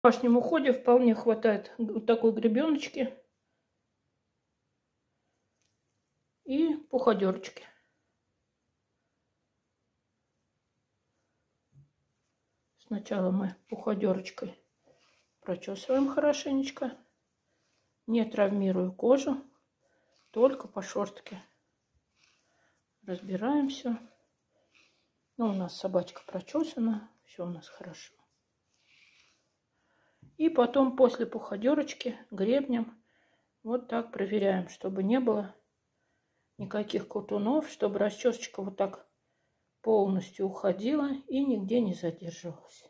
В домашнем уходе вполне хватает вот такой гребеночки и пуходерочки. Сначала мы пуходерочкой прочесываем хорошенечко, не травмируя кожу, только по шерстке. Разбираем все. Ну, у нас собачка прочесана, все у нас хорошо. И потом после пуходерочки гребнем вот так проверяем, чтобы не было никаких колтунов, чтобы расчесочка вот так полностью уходила и нигде не задерживалась.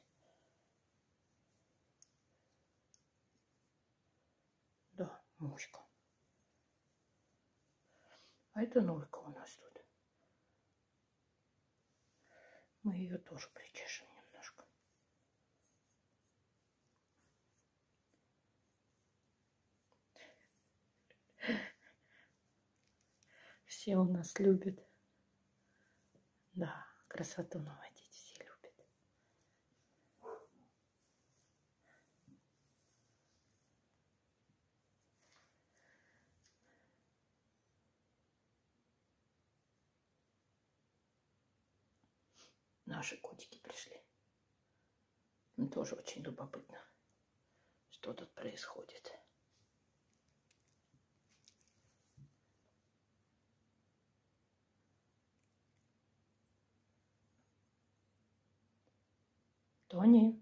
Да, мушка. А это норка у нас тут. Мы ее тоже причешем немножко. Все у нас любят. Да, красоту наводить все любят. Наши котики пришли. Им тоже очень любопытно, что тут происходит. Тони.